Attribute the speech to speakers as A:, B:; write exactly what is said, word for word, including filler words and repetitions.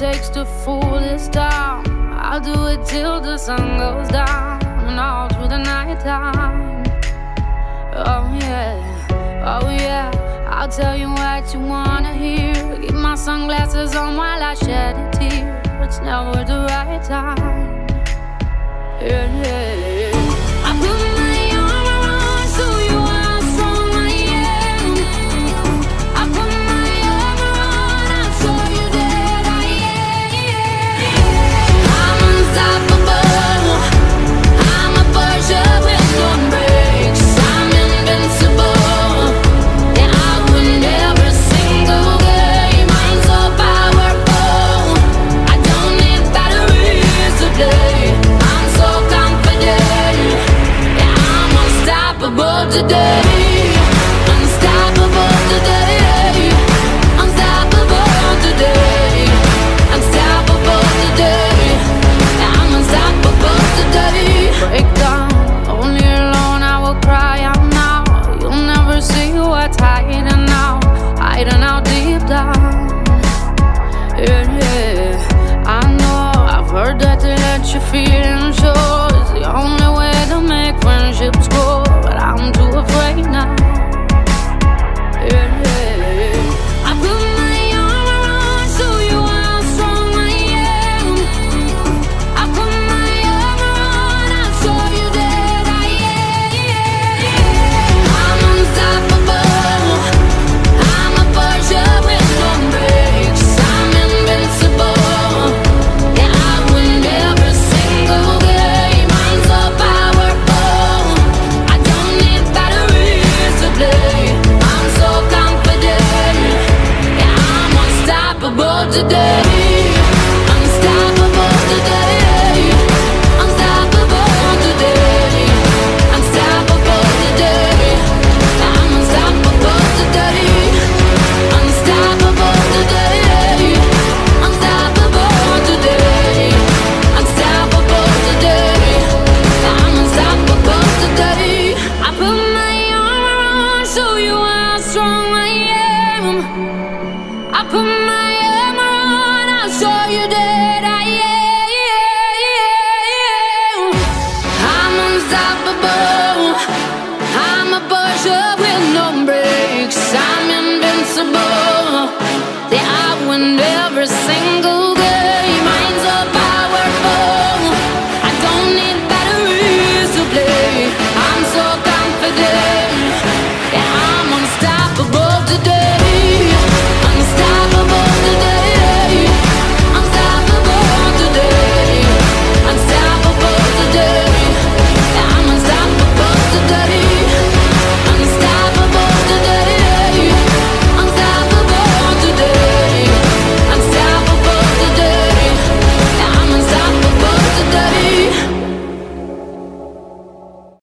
A: takes to fool this town. I'll do it till the sun goes down and all through the night time. Oh yeah, oh yeah, I'll tell you what you wanna hear. Keep my sunglasses on while I shed a tear. It's never the right time. Yeah, yeah, yeah. I put my arm around so you how strong I am. I put my arm around, I'll show you that I am. I'm unstoppable. I'm a Porsche with no brakes. I'm invincible. Yeah, I win every single game. I'm so powerful. I don't need batteries today. I'm so confident. Yeah, I'm unstoppable today. Unstoppable today. Unstoppable today. Unstoppable today. Yeah, I'm unstoppable today. Break down, only alone I will cry out now. You'll never see what's hiding out, hiding out deep down. Yeah, yeah, I know, I've heard that to let your feelings show is the only way to make friendships grow, but I'm too afraid now. Yeah, yeah, yeah. I put my arm around, show you how strong I am. I put my arm around, I'll show you that I am. I'm unstoppable. I'm a Porsche with no brakes. I'm invincible. Yeah, I win every single game. I'm so powerful. I don't need batteries to play. I'm so confident. Yeah, I'm unstoppable today. Unstoppable today. Unstoppable today. Unstoppable today. I'm unstoppable today. Unstoppable today. Unstoppable today. Unstoppable today. I'm unstoppable today. I put my arm around, show you how strong I am. I put my arm around, I'll show you that I am. I'm unstoppable. I'm a Porsche with no brakes. I'm invincible. Yeah, I win every single game. I'm so powerful. I don't need batteries to play. I'm so confident. Yeah, I'm unstoppable.